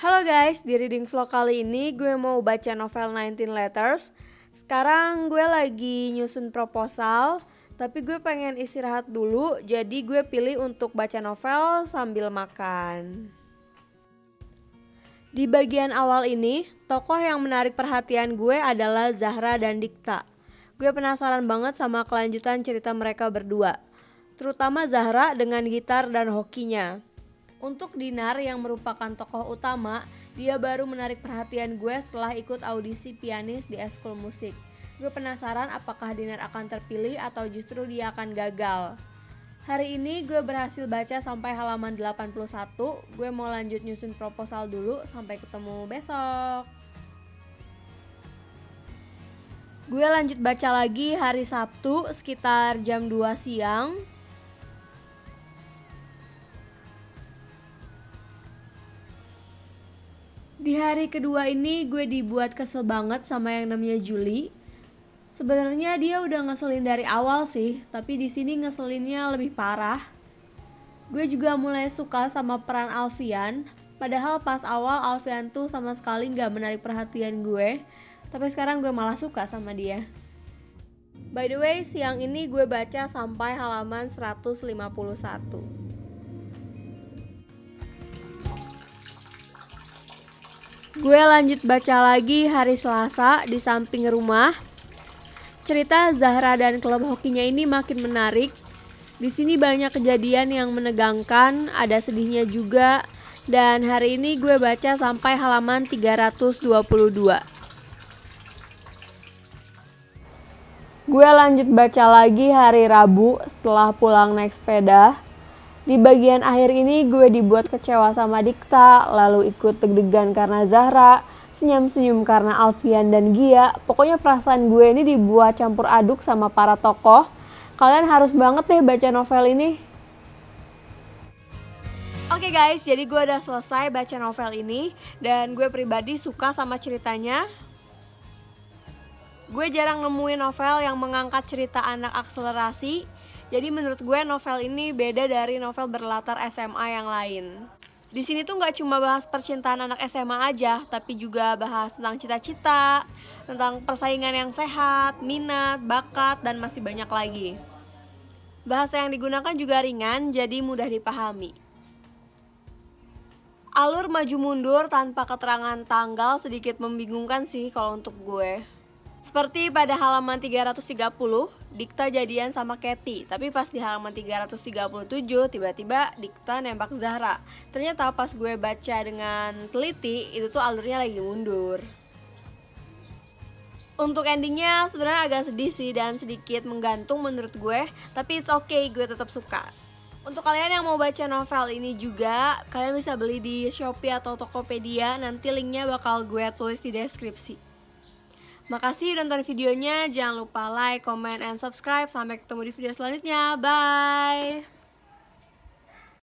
Halo guys, di reading vlog kali ini gue mau baca novel 19 Letters. Sekarang gue lagi nyusun proposal, tapi gue pengen istirahat dulu, jadi gue pilih untuk baca novel sambil makan. Di bagian awal ini, tokoh yang menarik perhatian gue adalah Zahra dan Dikta. Gue penasaran banget sama kelanjutan cerita mereka berdua, terutama Zahra dengan gitar dan hokinya. Untuk Dinar yang merupakan tokoh utama, dia baru menarik perhatian gue setelah ikut audisi pianis di Eskul Musik. Gue penasaran apakah Dinar akan terpilih atau justru dia akan gagal. Hari ini gue berhasil baca sampai halaman 81, gue mau lanjut nyusun proposal dulu, sampai ketemu besok. Gue lanjut baca lagi hari Sabtu sekitar jam 2 siang. Di hari kedua ini gue dibuat kesel banget sama yang namanya Julie. Sebenarnya dia udah ngeselin dari awal sih, tapi di sini ngeselinnya lebih parah. Gue juga mulai suka sama peran Alfian, padahal pas awal Alfian tuh sama sekali gak menarik perhatian gue, tapi sekarang gue malah suka sama dia. By the way, siang ini gue baca sampai halaman 151. Gue lanjut baca lagi hari Selasa di samping rumah. Cerita Zahra dan klub hokinya ini makin menarik. Di sini banyak kejadian yang menegangkan, ada sedihnya juga. Dan hari ini gue baca sampai halaman 322. Gue lanjut baca lagi hari Rabu setelah pulang naik sepeda. Di bagian akhir ini gue dibuat kecewa sama Dikta, lalu ikut deg-degan karena Zahra, senyum-senyum karena Alfian dan Gia. Pokoknya perasaan gue ini dibuat campur aduk sama para tokoh. Kalian harus banget deh baca novel ini. Oke guys, jadi gue udah selesai baca novel ini dan gue pribadi suka sama ceritanya. Gue jarang nemuin novel yang mengangkat cerita anak akselerasi. Jadi menurut gue novel ini beda dari novel berlatar SMA yang lain. Di sini tuh nggak cuma bahas percintaan anak SMA aja, tapi juga bahas tentang cita-cita, tentang persaingan yang sehat, minat, bakat, dan masih banyak lagi. Bahasa yang digunakan juga ringan, jadi mudah dipahami. Alur maju mundur tanpa keterangan tanggal sedikit membingungkan sih kalau untuk gue. Seperti pada halaman 330, Dikta jadian sama Katy, tapi pas di halaman 337 tiba-tiba Dikta nembak Zahra. Ternyata pas gue baca dengan teliti, itu tuh alurnya lagi mundur. Untuk endingnya sebenarnya agak sedih sih dan sedikit menggantung menurut gue, tapi it's okay, gue tetap suka. Untuk kalian yang mau baca novel ini juga, kalian bisa beli di Shopee atau Tokopedia, nanti linknya bakal gue tulis di deskripsi. Makasih udah nonton videonya, jangan lupa like, comment, and subscribe. Sampai ketemu di video selanjutnya, bye!